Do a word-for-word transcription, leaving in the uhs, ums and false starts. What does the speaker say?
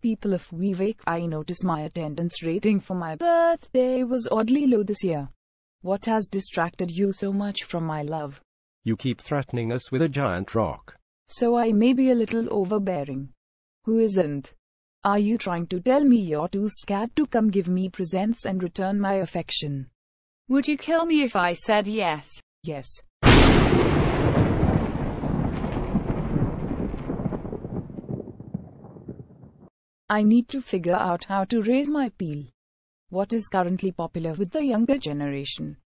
people of Vivec. I notice my attendance rating for my birthday was oddly low this year. What has distracted you so much from my love? You keep threatening us with a giant rock. So I may be a little overbearing. Who isn't? Are you trying to tell me you're too scared to come give me presents and return my affection? Would you kill me if I said yes? Yes. I need to figure out how to raise my peel. What is currently popular with the younger generation?